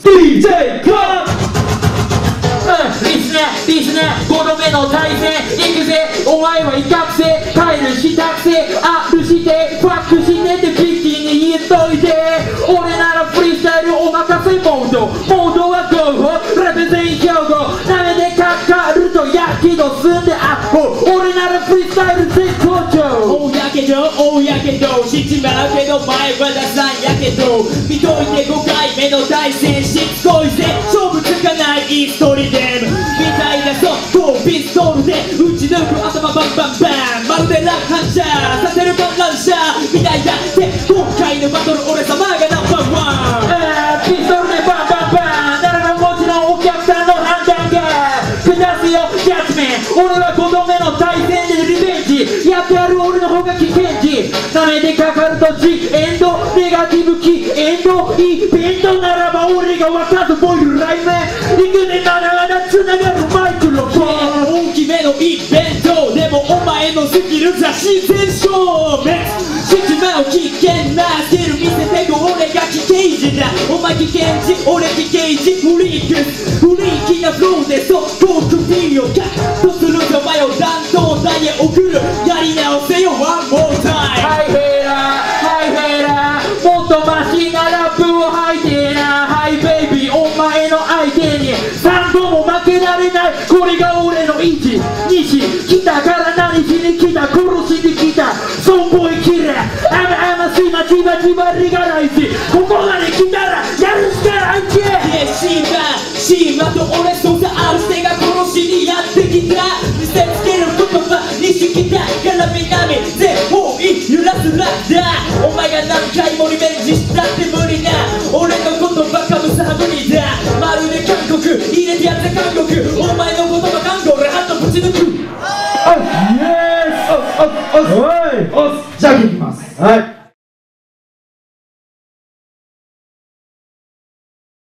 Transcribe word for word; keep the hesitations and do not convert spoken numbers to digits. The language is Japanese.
ディージェー ゴー。リスナーリスナーごどめの対戦行くぜ。お前は威嚇性帰るしたくせあるしてファックしてってピッチに言っといて。俺ならフリースタイルお任せモードモードはゴーラベ全員兵庫なめでかかるとやけどすんでアップ。俺ならフリースタイル絶好調。 大やけど大やけど知っちまうけど前はダサいやけど見といてごかいめの対戦しつこいぜ勝負つかないイーストリゲームみたいなソフトピストルで打ち抜く頭バンバンバンまるで乱反射させる観覧車みたいだって今回のバトル俺様がナンバーワン。 あーピストルでバンバンバンならばもちろんお客さんの判断が下すよジャッジメン。俺はごどめの対戦でリベンジやってやる俺の方が危険時なめでかかるとジエンドネガティブキエンドイベントならば俺が分かずボイルライメン陸でながらつながるマイクロフォン。 大きめのイベントでもお前のスキル雑誌全消滅しちまう危険なスキル見せてこ俺が危険人だお前危険人俺危険人フリークスフリーキなフローで速攻首をカットするぞ前を弾道台へ送るやり直せよワンモータイム。 ハイヘラハイヘラもっとマシなラップを吐いてなハイベイビーお前の相手にさんども負けられないこれが俺の意地西来たから何しに来た殺しに来たソンボイキラーあまあましまじばじばりがないしここまで来たらやるしかないけ。 シーマシーマと俺捜査あるせが殺しにやってきた見せつける言葉にしきたから南全方位揺らすラッダーお前が何回もリベンジしたって無理な俺の言葉かむさ無理だまるで韓国入れてやって韓国お前の言葉韓国俺ハンドぶち抜く。 イエーイ。おっおっおっおいおっじゃあいきます。はい。